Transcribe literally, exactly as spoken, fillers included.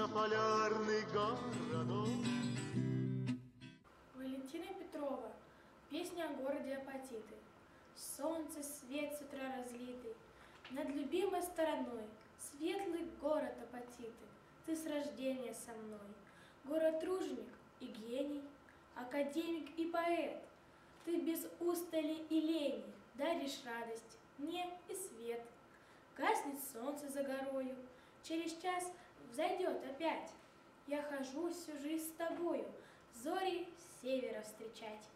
на полярный городок. Валентина Петрова. Песня о городе Апатиты. Солнце, свет с утра разлитый, над любимой стороной. Светлый город Апатиты, ты с рождения со мной. Город-труженик и гений, академик и поэт. Ты без устали и лени даришь радость мне и свет. Гаснет солнце за горою, через час взойдет опять. Я хожу всю жизнь с тобою, зори с севера встречать.